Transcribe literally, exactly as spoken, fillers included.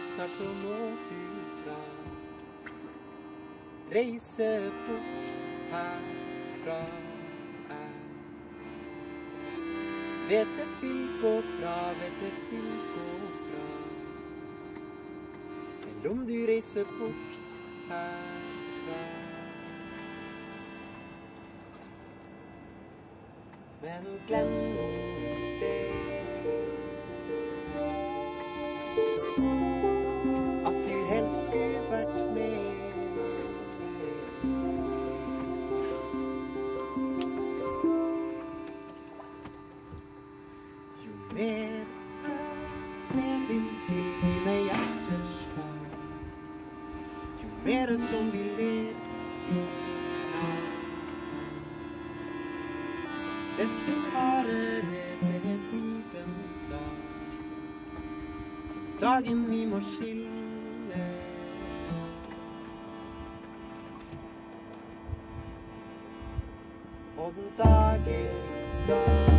snart så må du dra. Reise bort herfra. Vet det vil gå bra, vet det vil gå bra. Selv om du reiser bort herfra. Men glem nå det, at du helst skulle vært med. Jo mer er reven til dine hjerteslag, jo mer som vi ler i natt, desto hardere det blir den dag, den dagen vi må skille. Og den dagen, dagen